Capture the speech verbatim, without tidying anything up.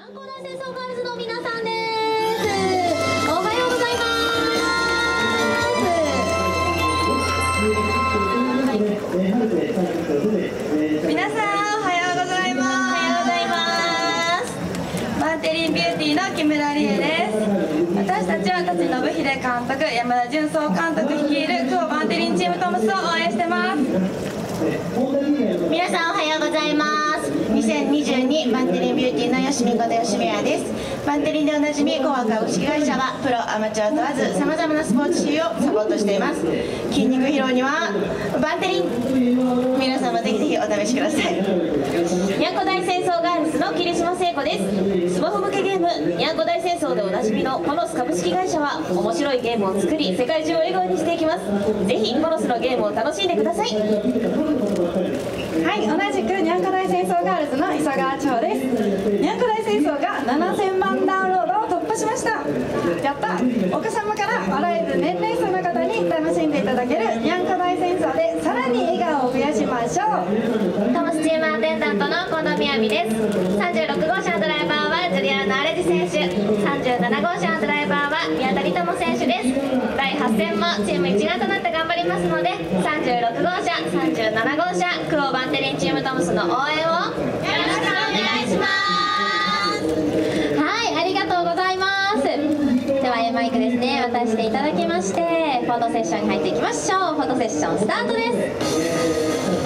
南高大清掃ガールズの皆さんです。おはようございます。皆さんおはようございます。おはようございます。バンテリンビューティーの木村理恵です。私たちは舘信秀監督、山田純総監督率いるクオバンテリンチームトムスを応援してます。 皆さんおはようございます。にせんにじゅうにバンテリンビューティーの吉見こと吉見彩です。バンテリンでおなじみコア株式会社はプロアマチュア問わずさまざまなスポーツ種類をサポートしています。筋肉疲労にはバンテリン、皆様ぜひぜひお試しください。 にゃんこ大戦争ガールズの桐島聖子です。スマホ向けゲームにゃんこ大戦争でおなじみのポノス株式会社は面白いゲームを作り世界中を笑顔にしていきます。ぜひポノスのゲームを楽しんでください。 はい、同じくにゃんこ大戦争ガールズの磯川千穂です。にゃんこ大戦争がななせんまんダウンロードを突破しました。やった。お子様からあらゆる年齢層の方に楽しんでいただけるにゃんこ大戦争でさらに笑顔を増やしましょう。 トムスチームアテンダントの近藤みやびです。さんじゅうろくごうしゃのドライバーはジュリアーノ・アレジ選手、さんじゅうななごうしゃのドライバーは宮田理智選手です。だいはち戦もチーム一丸となって頑張りますので、さんじゅうろくごうしゃ、さんじゅうななごうしゃクオバンテリンチームトムスの応援をよろしくお願いします。はい、ありがとうございます。では A マイクですね、渡していただきましてフォトセッションに入っていきましょう。フォトセッションスタートです。